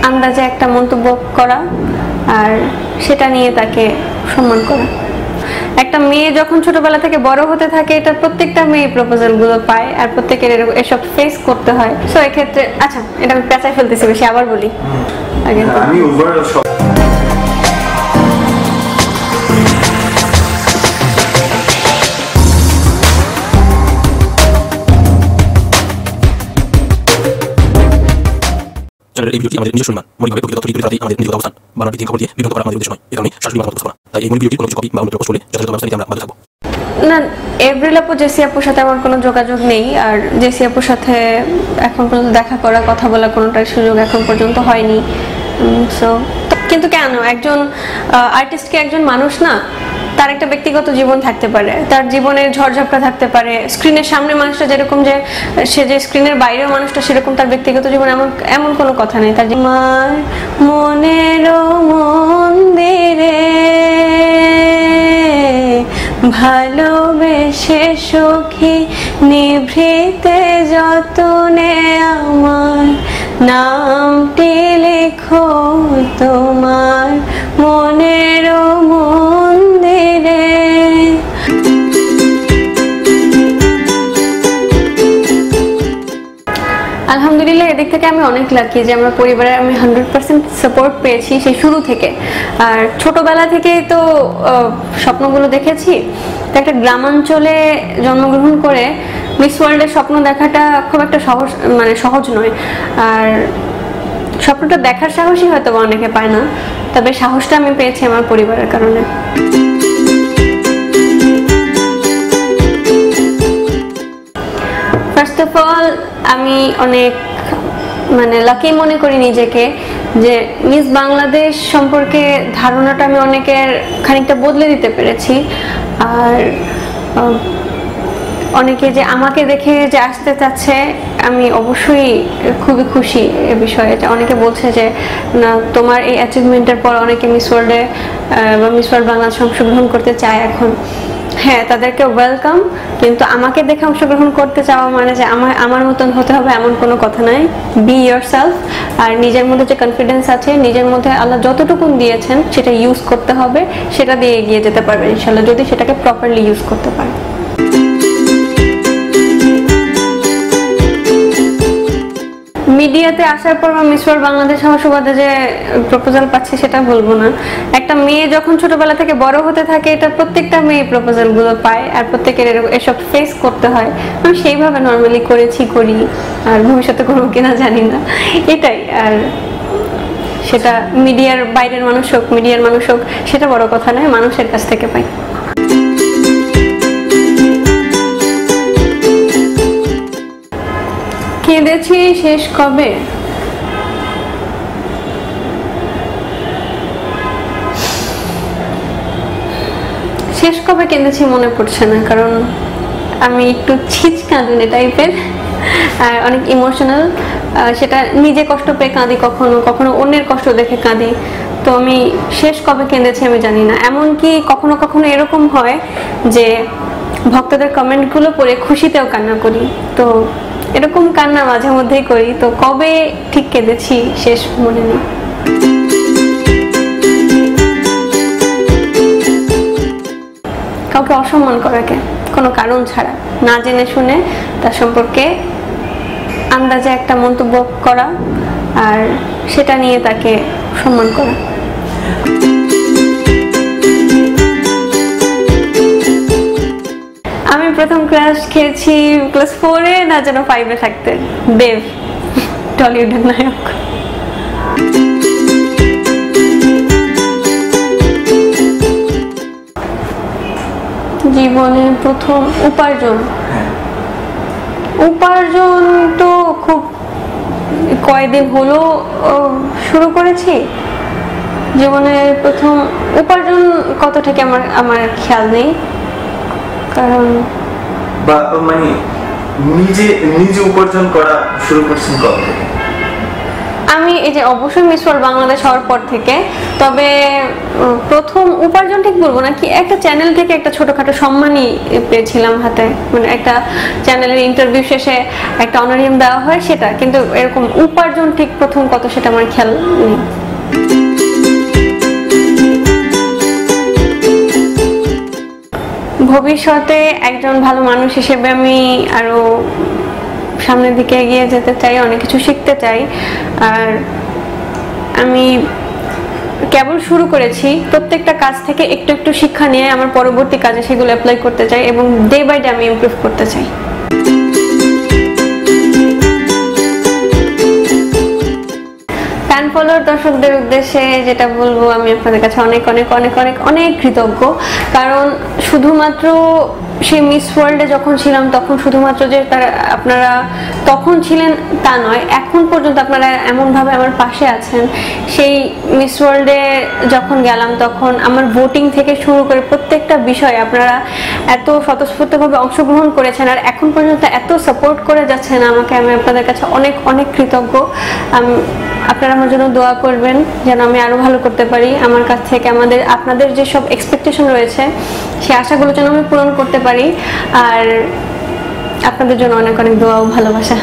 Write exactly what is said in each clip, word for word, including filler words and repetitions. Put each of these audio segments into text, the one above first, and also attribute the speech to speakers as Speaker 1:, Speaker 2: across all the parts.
Speaker 1: আন্দাজে একটা মন্তব্য করা আর সেটা নিয়ে তাকে সম্মান করা। একটা মেয়ে যখন ছোটবেলা থেকে বড় হতে থাকে, এটা প্রত্যেকটা মেয়ে প্রপোজাল গুলো পায় আর প্রত্যেকের এসব ফেস করতে হয়। সো এক্ষেত্রে আচ্ছা, এটা আমি পেঁচাই ফেলতেছি বেশি, আবার বলি আগে আমি ওভারঅল
Speaker 2: এই ভিডিওটি আমাদের নিজস্ব নির্মাণ, মৌলিকভাবে প্রকৃত তথ্য তুলে ধরাতেই আমাদের নিজের অবস্থান। বানানটি তিন খবর দিয়ে বিভ্রান্ত করা আমাদের উদ্দেশ্য নয়। এই কারণে সরাসরি বানানো উপস্থাপনা। তাই এই মূল ভিডিওটি কোনো কিছু কপি বা অন্য পোস্ট করলে যথাযথ ব্যবস্থা নিতে আমরা বাধ্য থাকবো।
Speaker 1: না, এভরিল আপু জেসি আপুর সাথে আমার কোনো যোগাযোগ নেই, আর জেসি আপুর সাথে এখন পর্যন্ত দেখা করা, কথা বলা কোনোটার সুযোগ এখন পর্যন্ত হয়নি। সো কিন্তু কেন, একজন আর্টিস্টকে একজন মানুষ না, তার একটা ব্যক্তিগত জীবন থাকতে পারে, তার জীবনের ঝড়ঝাপটা থাকতে পারে। স্ক্রিনের সামনে মানুষটা যেরকম, যে সে যে স্ক্রিনের বাইরেও মানুষটা সেরকম তার ব্যক্তিগত জীবন, এমন এমন কোনো কথা নেই। তার আমার মনের মন্দিরে ভালোবেসে সখী নিভৃতে যতনে আমার নামটি লেখো তোমার মনের মন্দিরে। আলহামদুলিল্লাহ, এদিক থেকে আমি অনেক লাকি যে আমার পরিবারের আমি হান্ড্রেড পার্সেন্ট সাপোর্ট পেয়েছি সেই শুরু থেকে। আর ছোটবেলা থেকেই তো স্বপ্নগুলো দেখেছি। তো একটা গ্রামাঞ্চলে জন্মগ্রহণ করে মিস ওয়ার্ল্ডের স্বপ্ন দেখাটা খুব একটা সহজ মানে সহজ নয়। আর স্বপ্নটা দেখার সাহসই হয়তো অনেকে পায় না, তবে সাহসটা আমি পেয়েছি আমার পরিবারের কারণে। ফার্স্ট অফ অল আমি অনেক মানে লাকি মনে করি নিজেকে যে মিস বাংলাদেশ সম্পর্কে ধারণাটা আমি অনেকের খানিকটা বদলে দিতে পেরেছি। আর অনেকে যে আমাকে দেখে যে আসতে চাচ্ছে, আমি অবশ্যই খুবই খুশি এ বিষয়ে। অনেকে বলছে যে না, তোমার এই অ্যাচিভমেন্টের পর অনেকে মিস ওয়ার্ল্ডে বা মিস ওয়ার্ল্ড বাংলাদেশে অংশগ্রহণ করতে চায় এখন। হ্যাঁ, তাদেরকে ওয়েলকাম, কিন্তু আমাকে দেখে অংশগ্রহণ করতে চাওয়া মানে যে আমার আমার মতন হতে হবে এমন কোনো কথা নাই। বি ইয়োরসেলফ, আর নিজের মধ্যে যে কনফিডেন্স আছে, নিজের মধ্যে আল্লাহ যতটুকু দিয়েছেন সেটা ইউজ করতে হবে, সেটা দিয়ে এগিয়ে যেতে পারবে ইনশাআল্লাহ, যদি সেটাকে প্রপারলি ইউজ করতে পারে। মিডিয়াতে আসার পর মিস ওয়ার্ল্ড বাংলাদেশ হওয়ার সুবাদে যে প্রপোজাল পাচ্ছি সেটা বলবো না। একটা মেয়ে যখন ছোটবেলা থেকে বড় হতে থাকে, এটা প্রত্যেকটা মেয়ে প্রপোজাল গুলো পায় আর প্রত্যেকের এসব ফেস করতে হয়। আমি সেইভাবে নর্মালি করেছি, করি, আর ভবিষ্যতে করবো কিনা জানি না, এটাই। আর সেটা মিডিয়ার বাইরের মানুষ হোক, মিডিয়ার মানুষ হোক, সেটা বড় কথা নয়, মানুষের কাছ থেকে পাই। কেঁদেছি শেষ কবে? শেষ কবে কেঁদেছি মনে পড়ছে না, কারণ আমি একটু ছিচ কাঁদুনে টাইপের আর অনেক ইমোশনাল। সেটা নিজে কষ্ট পেয়ে কাঁদি, কখনো কখনো অন্যের কষ্ট দেখে কাঁদি। তো আমি শেষ কবে কেঁদেছি আমি জানি না। এমনকি কখনো কখনো এরকম হয় যে ভক্তদের কমেন্টগুলো পড়ে খুশিতেও কান্না করি। তো এরকম কান্না মাঝে মধ্যেই করি। তো কবে ঠিক কেঁদেছি শেষ মনে নেই। কাউকে অসম্মান করাকে কোনো কারণ ছাড়া, না জেনে শুনে তার সম্পর্কে আন্দাজে একটা মন্তব্য করা আর সেটা নিয়ে তাকে সম্মান করা। আমি প্রথম ক্লাস খেয়েছি ক্লাস ফোরে না যেন ফাইভে থাকতে, দেব টলিউডের নায়ক। জীবনে প্রথম উপার্জন, উপার্জন তো খুব কয়েকদিন হলো শুরু করেছি। জীবনের প্রথম উপার্জন কত থেকে আমার আমার খেয়াল নেই, কারণ
Speaker 3: মানে নিজে নিজে উপার্জন করা শুরু করছেন কবে থেকে?
Speaker 1: আমি এই যে অবশ্যই মিস ওয়ার্ল্ড বাংলাদেশ হওয়ার পর থেকে, তবে প্রথম উপার্জন ঠিক বলবো না, কি একটা চ্যানেল থেকে একটা ছোটখাটো সম্মানই পেয়েছিলাম হাতে, মানে একটা চ্যানেলের ইন্টারভিউ শেষে একটা অনারিয়াম দেওয়া হয় সেটা, কিন্তু এরকম উপার্জন ঠিক প্রথম কত সেটা আমার খেয়াল নেই। ভবিষ্যতে একজন ভালো মানুষ হিসেবে আমি আরো সামনের দিকে এগিয়ে যেতে চাই, অনেক কিছু শিখতে চাই। আর আমি কেবল শুরু করেছি, প্রত্যেকটা কাজ থেকে একটু একটু শিক্ষা নিয়ে আমার পরবর্তী কাজে সেগুলো অ্যাপ্লাই করতে চাই এবং ডে বাই ডে আমি ইমপ্রুভ করতে চাই। ফ্যান ফলোয়ার দর্শকদের উদ্দেশ্যে যেটা বলবো, আমি আপনাদের কাছে অনেক অনেক অনেক অনেক অনেক কৃতজ্ঞ, কারণ শুধুমাত্র সেই মিস ওয়ার্ল্ডে যখন ছিলাম তখন শুধুমাত্র যে তারা আপনারা তখন ছিলেন তা নয়, এখন পর্যন্ত আপনারা এমনভাবে আমার পাশে আছেন। সেই মিস ওয়ার্ল্ডে যখন গেলাম তখন আমার ভোটিং থেকে শুরু করে প্রত্যেকটা বিষয়ে আপনারা এত স্বতঃস্ফূর্তভাবে অংশগ্রহণ করেছেন আর এখন পর্যন্ত এত সাপোর্ট করে যাচ্ছেন আমাকে, আমি আপনাদের কাছে অনেক অনেক কৃতজ্ঞ। আপনারা আমার জন্য দোয়া করবেন যেন আমি আরো ভালো করতে পারি, আমার কাছ থেকে আমাদের আপনাদের যে সব এক্সপেকটেশন রয়েছে সেই আশাগুলো যেন আমি পূরণ করতে পারি। আর আপনাদের জন্য অনেক অনেক দোয়া ও ভালোবাসা।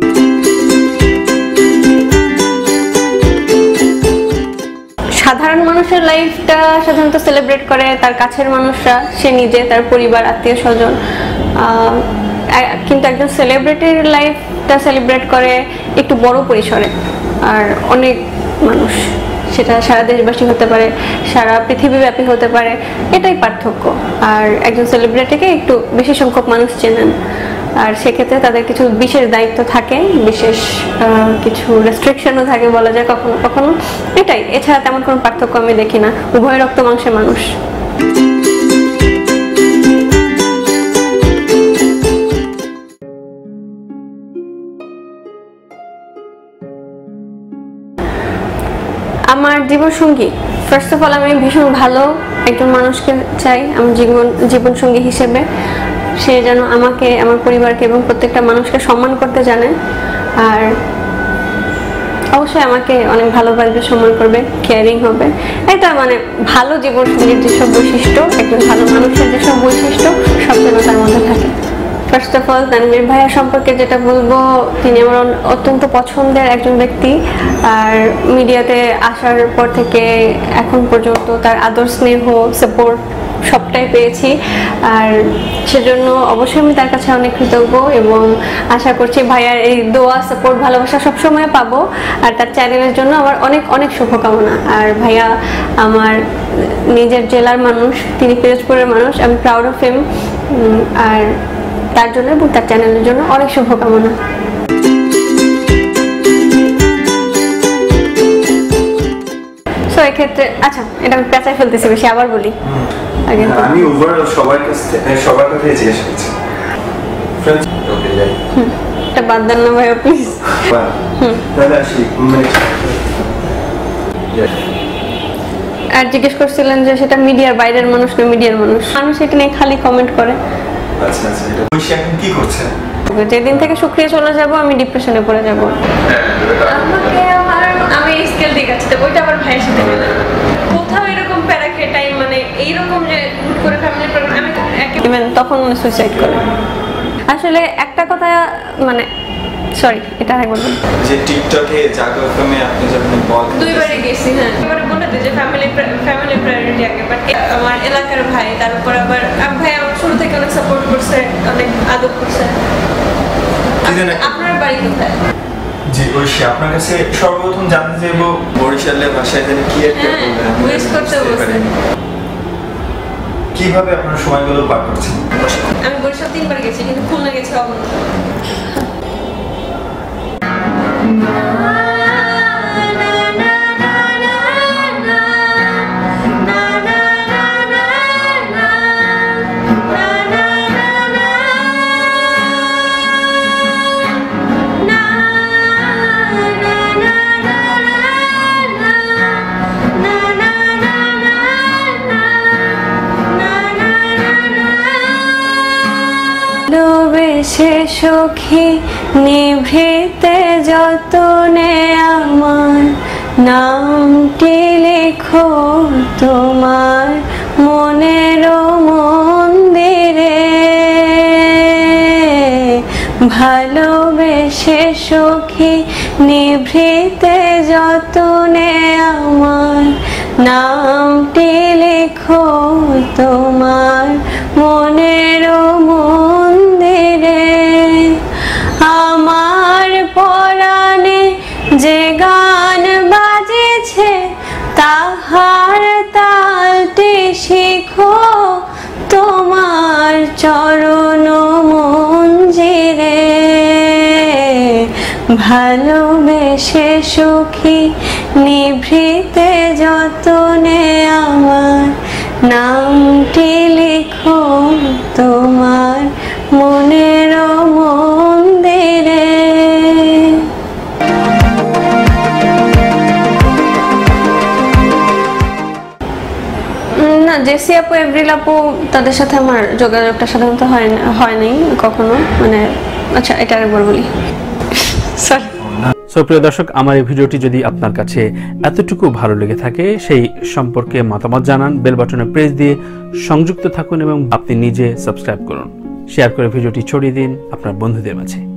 Speaker 1: সাধারণ মানুষের লাইফটা সাধারণত সেলিব্রেট করে তার কাছের মানুষরা, সে নিজে, তার পরিবার, আত্মীয় স্বজন, কিন্তু একজন সেলিব্রিটির লাইফটা সেলিব্রেট করে একটু বড় পরিসরে আর অনেক মানুষ, সেটা সারা দেশবাসী হতে পারে, সারা পৃথিবীব্যাপী হতে পারে, এটাই পার্থক্য। আর একজন সেলিব্রিটিকে একটু বেশি সংখ্যক মানুষ চেনেন, আর সেক্ষেত্রে তাদের কিছু বিশেষ দায়িত্ব থাকে, বিশেষ কিছু রেস্ট্রিকশনও থাকে বলা যায় কখনো কখনো, এটাই। এছাড়া তেমন কোনো পার্থক্য আমি দেখি না, উভয় রক্ত মাংসের মানুষ। আমার জীবনসঙ্গী, ফার্স্ট অফ অল আমি ভীষণ ভালো একজন মানুষকে চাই আমার জীবন জীবনসঙ্গী হিসেবে। সে যেন আমাকে, আমার পরিবারকে এবং প্রত্যেকটা মানুষকে সম্মান করতে জানে, আর অবশ্যই আমাকে অনেক ভালোবাসবে, সম্মান করবে, কেয়ারিং হবে। এটা মানে ভালো জীবনসঙ্গীর যেসব বৈশিষ্ট্য, একজন ভালো মানুষের যেসব বৈশিষ্ট্য সব যেন তার মধ্যে থাকে। ফার্স্ট অফ অল তানভীর ভাইয়া সম্পর্কে যেটা বলবো, তিনি আমার অত্যন্ত পছন্দের একজন ব্যক্তি, আর মিডিয়াতে আসার পর থেকে এখন পর্যন্ত তার আদর, স্নেহ, সাপোর্ট সবটাই পেয়েছি। আর সেজন্য অবশ্যই আমি তার কাছে অনেক কৃতজ্ঞ এবং আশা করছি ভাইয়ার এই দোয়া, সাপোর্ট, ভালোবাসা সবসময় পাবো। আর তার চ্যানেলের জন্য আমার অনেক অনেক শুভকামনা। আর ভাইয়া আমার নিজের জেলার মানুষ, তিনি পিরোজপুরের মানুষ, আমি প্রাউড অফ হিম। আর তার জন্য এবং তার চ্যানেলের জন্য অনেক শুভকামনা। সো এক্ষেত্রে আচ্ছা, এটা আমি পেঁচাই ফেলতেছি বেশি, আবার বলি। আগে
Speaker 3: আমি ওভারঅল সবার কাছে সবার কাছে জিজ্ঞেস করছি, ফ্রেন্ডস ওকে যাই,
Speaker 1: এটা বাদ দেন না ভাইয়া প্লিজ।
Speaker 3: তাহলে আসি।
Speaker 1: আর জিজ্ঞেস করছিলেন যে সেটা মিডিয়ার বাইরের মানুষ না মিডিয়ার মানুষ, মানুষ এটা নিয়ে খালি কমেন্ট করে।
Speaker 3: আচ্ছা আচ্ছা, এটা ওই এখন কি করছে?
Speaker 1: যেদিন থেকে শুকিয়ে চলে যাব আমি ডিপ্রেশনে পড়ে যাব। আমাকে আমার আমি স্কেল দেখাচ্ছি, ওইটা আমার ভাইয়ের সাথে গেলে কোথাও এরকম প্যারাকে টাইম, মানে এইরকম যে হুট করে ফ্যামিলি প্রবলেম, আমি ইভেন তখন মনে সুইসাইড করে। আসলে একটা কথা, মানে সরি এটা আগে বলবো
Speaker 3: যে টিকটকে জাগো ফেমে আপনি যখন বল
Speaker 1: দুইবারই গেছি, হ্যাঁ এবারে বলে দিই যে ফ্যামিলি ফ্যামিলি প্রায়োরিটি আগে, বাট আমার এলাকার ভাই, তার উপর আবার ভাই আমার শুরু থেকে অনেক সাপোর্ট করছে, অনেক আদর করছে। আপনার বাড়ি কোথায়?
Speaker 3: জি ঐশী, আপনার কাছে সর্বপ্রথম জানতে চাইবো বরিশালের ভাষায় জানি কি একটা বলবেন,
Speaker 1: উইশ করতে বলছেন,
Speaker 3: কিভাবে আপনার সময়গুলো পার করছেন?
Speaker 1: আমি বরিশাল তিনবার গেছি, কিন্তু খুলনা গেছি অবনত। ভালোবেসে সখী নিভৃতে যতনে আমার নামটি লেখো তোমার মনের মন্দিরে, ভালোবেসে সখী নিভৃতে যতনে আমার নামটি লেখো তোমার মনের মন্দিরে। আমার পরাণে যে গান বাজেছে তাহার তালটি শিখো তোমার চরণ মঞ্জিরে, ভালোবেসে সখী নিভৃতে যতনে আমার নামটি লিখো তোমার মনের মন্দিরে। না, জেসি আপু, এভরিল আপু, তাদের সাথে আমার যোগাযোগটা সাধারণত হয় না, হয় নাই কখনো, মানে আচ্ছা এটা আরেকবার বলি, সরি।
Speaker 4: সো প্রিয় দর্শক, আমার এই ভিডিওটি যদি আপনার কাছে এতটুকু ভালো লেগে থাকে সেই সম্পর্কে মতামত জানান, বেল বাটনে প্রেস দিয়ে সংযুক্ত থাকুন এবং আপনি নিজে সাবস্ক্রাইব করুন, শেয়ার করে ভিডিওটি ছড়িয়ে দিন আপনার বন্ধুদের মাঝে।